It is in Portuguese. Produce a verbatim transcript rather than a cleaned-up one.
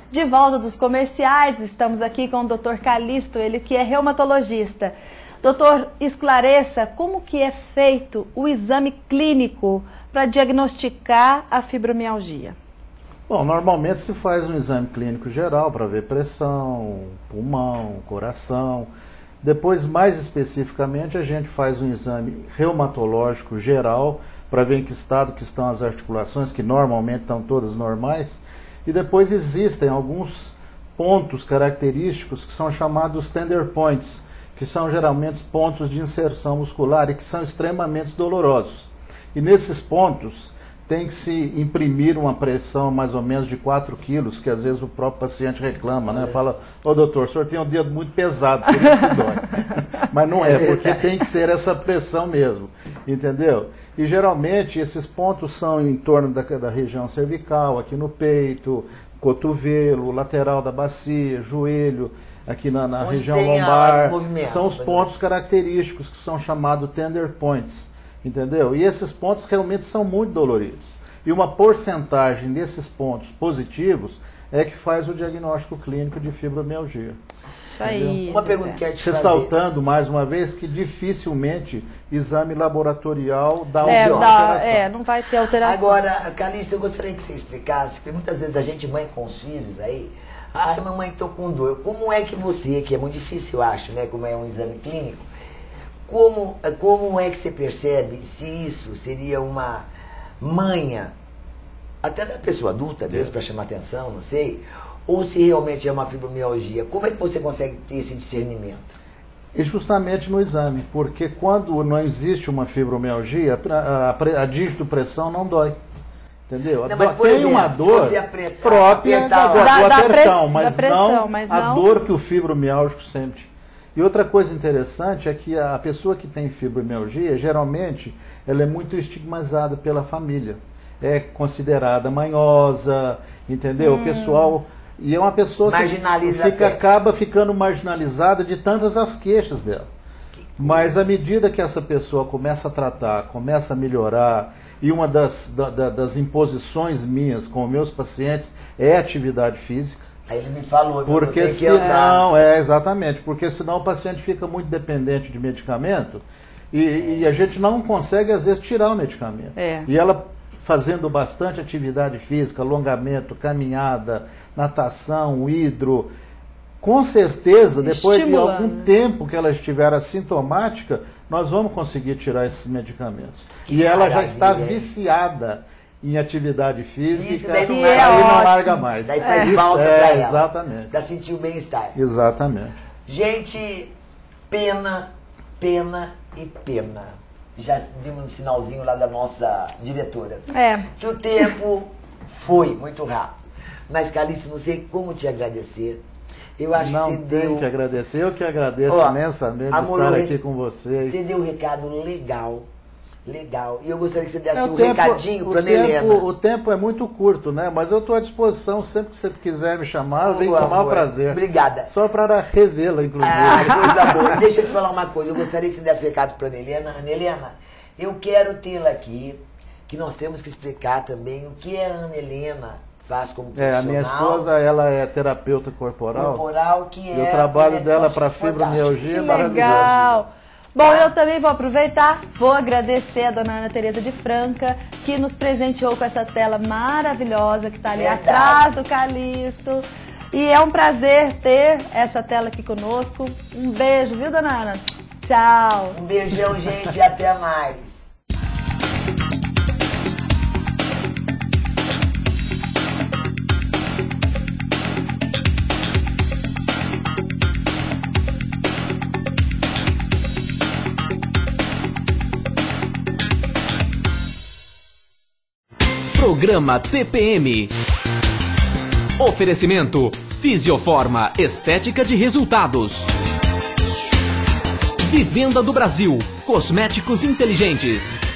De volta dos comerciais, estamos aqui com o doutor Calixto, ele que é reumatologista. Doutor, esclareça como que é feito o exame clínico para diagnosticar a fibromialgia. Bom, normalmente se faz um exame clínico geral para ver pressão, pulmão, coração. Depois, mais especificamente, a gente faz um exame reumatológico geral para ver em que estado que estão as articulações, que normalmente estão todas normais. E depois existem alguns pontos característicos que são chamados tender points, que são geralmente pontos de inserção muscular e que são extremamente dolorosos. E nesses pontos tem que se imprimir uma pressão mais ou menos de quatro quilos, que às vezes o próprio paciente reclama, né? Fala, ô doutor, o senhor tem um dedo muito pesado, por isso que dói. Mas não é, porque tem que ser essa pressão mesmo, entendeu? E geralmente esses pontos são em torno da, da região cervical, aqui no peito, cotovelo, lateral da bacia, joelho, aqui na, na região lombar. São os pontos característicos que são chamados tender points. Entendeu? E esses pontos realmente são muito doloridos. E uma porcentagem desses pontos positivos é que faz o diagnóstico clínico de fibromialgia. Isso aí. Uma pergunta que eu ia te fazer. Ressaltando mais uma vez que dificilmente exame laboratorial dá é, alteração. dá, é, não vai ter alteração. Agora, Calixto, eu gostaria que você explicasse, porque muitas vezes a gente, mãe com os filhos aí, ai, mamãe, estou com dor. Como é que você, que é muito difícil, eu acho, né, como é um exame clínico, Como, como é que você percebe se isso seria uma manha, até da pessoa adulta mesmo, para chamar atenção, não sei, ou se realmente é uma fibromialgia? Como é que você consegue ter esse discernimento? E justamente no exame, porque quando não existe uma fibromialgia, a, a, a dígito pressão não dói. Entendeu? Não, mas, tem exemplo, uma dor apertar, própria apertar, do, da, do da apertão, press, mas, da pressão, não mas a não dor que o fibromialgico sente. E outra coisa interessante é que a pessoa que tem fibromialgia, geralmente, ela é muito estigmatizada pela família. É considerada manhosa, entendeu? Hum. O pessoal... E é uma pessoa que fica, acaba ficando marginalizada de tantas as queixas dela. Mas à medida que essa pessoa começa a tratar, começa a melhorar, e uma das, da, das imposições minhas com meus pacientes é atividade física. Aí ele me falou, porque senão, é exatamente, porque senão o paciente fica muito dependente de medicamento e, é. e a gente não consegue às vezes tirar o medicamento. É. E ela fazendo bastante atividade física, alongamento, caminhada, natação, hidro, com certeza, depois de algum tempo que ela estiver assintomática, nós vamos conseguir tirar esses medicamentos. Que e ela já está viciada em atividade física, Isso, daí não, e é aí não ótimo. larga mais. Daí faz Isso, falta é, pra ela. Exatamente. Pra sentir o bem-estar. Exatamente. Gente, pena, pena e pena. Já vimos um sinalzinho lá da nossa diretora. É. Que o tempo foi muito rápido. Mas, Calixto, não sei como te agradecer. Eu acho não que você deu... Não tenho que agradecer. Eu que agradeço Ó, imensamente amor, estar aqui com vocês. Você deu um recado legal. Legal. E eu gostaria que você desse é, um tempo, recadinho para a Helena. O tempo é muito curto, né? Mas eu estou à disposição, sempre que você quiser me chamar, eu venho com o maior prazer. Obrigada. Só para revê-la, inclusive. Ah, coisa boa. Deixa eu te falar uma coisa. Eu gostaria que você desse um recado para a Helena. Ana Helena, eu quero tê-la aqui, que nós temos que explicar também o que a Ana Helena faz como profissional. É, a minha esposa, ela é terapeuta corporal. Corporal, que é... E o trabalho é dela para fibromialgia é maravilhoso. Legal. Bom, eu também vou aproveitar, vou agradecer a dona Ana Tereza de Franca, que nos presenteou com essa tela maravilhosa que está ali Verdade. atrás do Calixto. E é um prazer ter essa tela aqui conosco. Um beijo, viu, dona Ana? Tchau. Um beijão, gente, e até mais. Programa T P M. Oferecimento Fisioforma, estética de resultados. Vivenda do Brasil, cosméticos inteligentes.